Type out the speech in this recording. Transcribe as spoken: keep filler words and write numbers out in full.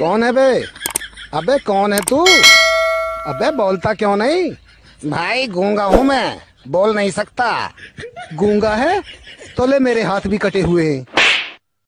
कौन है बे? अबे कौन है तू? अबे बोलता क्यों नहीं? भाई गूंगा हूँ मैं, बोल नहीं सकता। गूंगा है तो ले मेरे हाथ भी कटे हुए हैं।